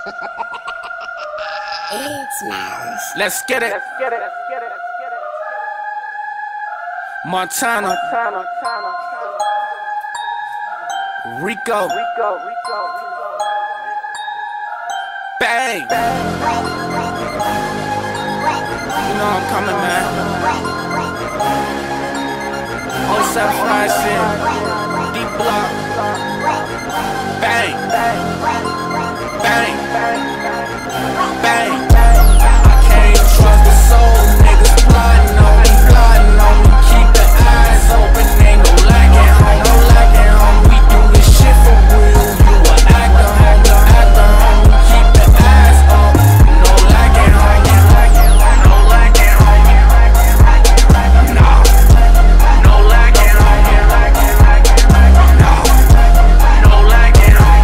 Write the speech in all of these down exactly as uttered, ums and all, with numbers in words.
It smells. Let's get it. Let's get it. Let's get it. Let's get it. Montana. Montana. Montana. Rico. Rico. Rico. Rico. Bang. Bang. You know I'm coming, man. oh seven five six. Deep block. Bang. Bang. Bang. Bang. I can't trust the soul. Niggas plotting on me, plotting on me. Keep the eyes open, ain't no lacking, home, no lacking, home. We do this shit for real. You a actor, actor, actor, home. Keep the eyes open, no lacking, home, no lacking, home. Nah, no lacking, home. No, no lacking, home.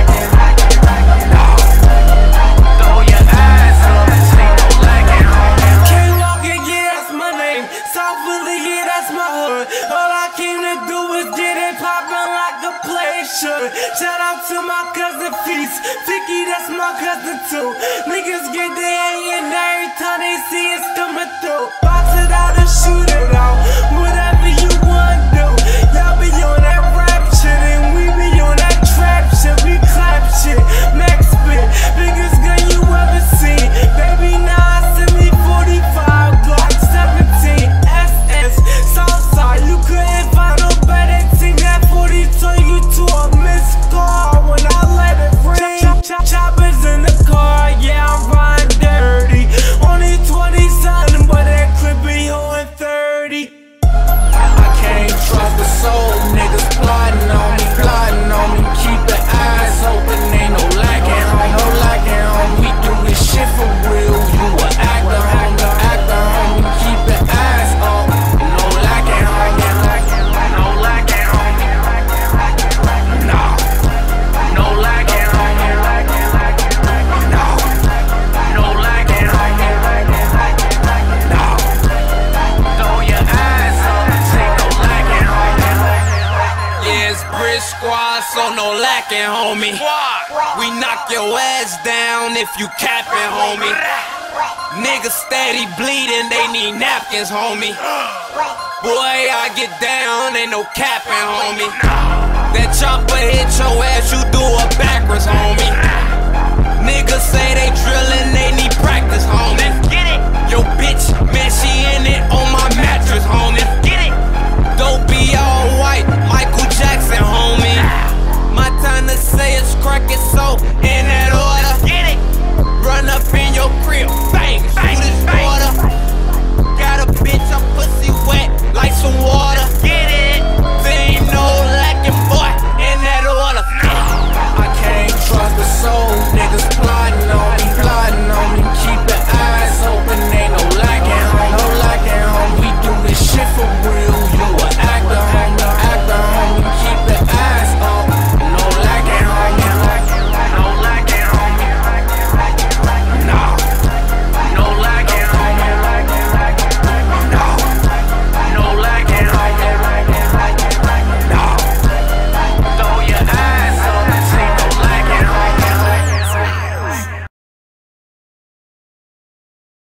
Nah, throw your eyes up, see no lacking, home. Can't walk it, yeah, that's my name. South Philly, yeah, that's my hood. All I came to do is get it poppin' like a play should. Shout out to my cousin Feast, Vicky, that's my cousin too. Niggas get their hangin' every time they see us coming through. Box it out and shoot it out, whatever you wanna do. Y'all be on that rap shit and we be on that trap shit. We clap shit, max spit, biggest gun you ever seen. Baby, now I send me forty-five, Glock seventeen, S S, Southside. You couldn't find no better team. That forty turn you to a missed call when I let it ring. Chop, choppers in the car, yeah, I'm riding dirty. Only twenty something, but that clip be on thirty. I can't trust the soul, niggas plotting on me, plotting on me. Keep the eyes open, ain't no lacking, home, no lacking, home. We do this shit for real. You a actor, actor, actor, home. Keep the eyes open, no lacking, home, no lacking, home. Nah, no lacking, home. No, no lacking, home. Nah, throw your eyes up, see no lacking, home. Yeah, it's Bridge Squad, so no lacking, homie. We knock your ass down if you capping, homie. Niggas steady bleeding, they need napkins, homie. Boy, I get down, ain't no capping, homie. That chopper hit your ass, you do it backwards, homie.